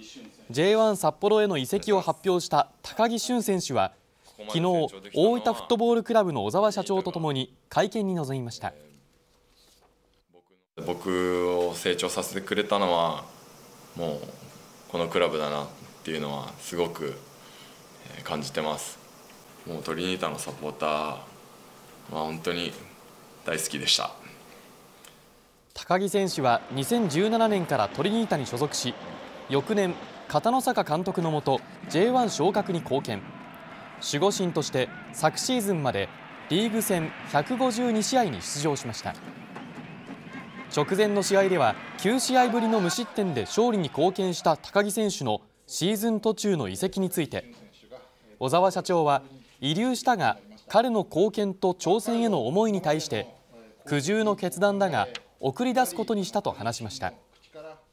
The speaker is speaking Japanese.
J1 札幌への移籍を発表した高木俊選手は昨日、大分フットボールクラブの小沢社長とともに会見に臨みました。 僕を成長させてくれたのはもうこのクラブだなっていうのはすごく感じてます。もうトリニータのサポーターは本当に大好きでした。 高木選手は2017年からトリニータに所属し、翌年片野坂監督のもと J1 昇格に貢献。守護神として昨シーズンまでリーグ戦152試合に出場しました。直前の試合では9試合ぶりの無失点で勝利に貢献した高木選手のシーズン途中の移籍について、小沢社長は慰留したが彼の貢献と挑戦への思いに対して苦渋の決断だが送り出すことにしたと話しました。